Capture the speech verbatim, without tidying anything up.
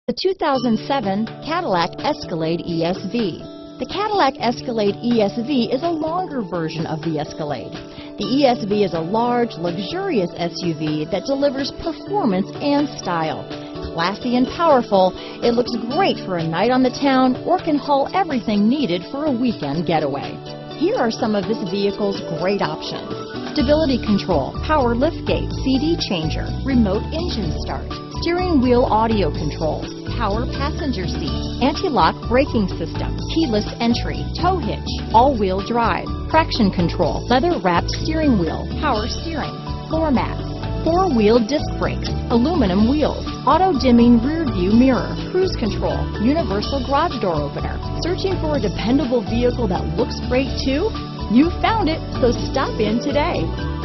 The two thousand seven Cadillac Escalade E S V. The Cadillac Escalade E S V is a longer version of the Escalade. The E S V is a large, luxurious S U V that delivers performance and style. Classy and powerful, it looks great for a night on the town or can haul everything needed for a weekend getaway. Here are some of this vehicle's great options: stability control, power liftgate, C D changer, remote engine start, steering wheel audio controls, power passenger seat, anti-lock braking system, keyless entry, tow hitch, all-wheel drive, traction control, leather-wrapped steering wheel, power steering, floor mats, four-wheel disc brakes, aluminum wheels, auto-dimming rear-view mirror, cruise control, universal garage door opener. Searching for a dependable vehicle that looks great too? You found it, so stop in today.